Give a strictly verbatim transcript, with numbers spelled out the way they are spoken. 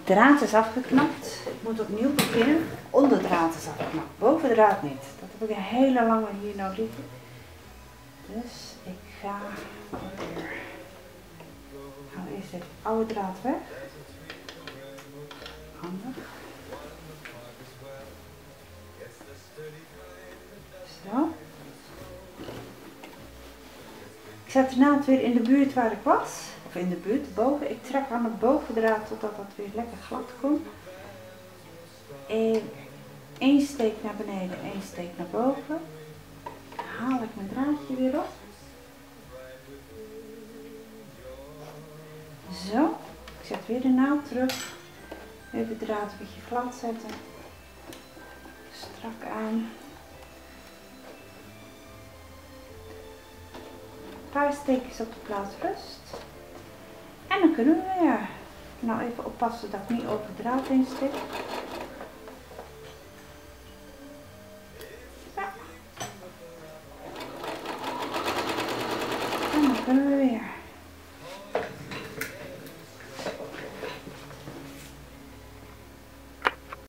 draad is afgeknapt. Ik moet opnieuw beginnen. Onderdraad is afgeknapt, bovendraad niet. Dat heb ik een hele lange hier nou liggen. Dus ik ga weer. Ik haal eerst even oude draad weg. Handig. Zo. Ik zet de naald weer in de buurt waar ik was. Of in de buurt, boven. Ik trek aan de bovendraad totdat dat weer lekker glad komt. En één steek naar beneden, één steek naar boven. Dan haal ik mijn draadje weer op. Zo. Ik zet weer de naald terug. Even de draad een beetje glad zetten. Strak aan. Een paar steekjes op de plaats rust. En dan kunnen we weer. Nou even oppassen dat ik niet over de draad heen steek. Zo. En dan kunnen we weer.